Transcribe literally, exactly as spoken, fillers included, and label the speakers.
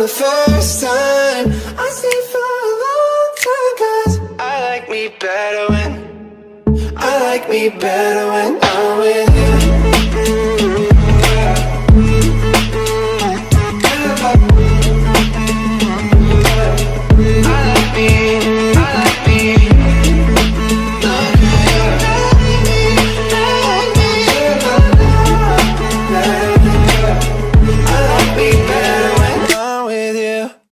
Speaker 1: the first time, I stayed for a long time, 'cause I like me better when I like me better when I'm with you. Mm-hmm.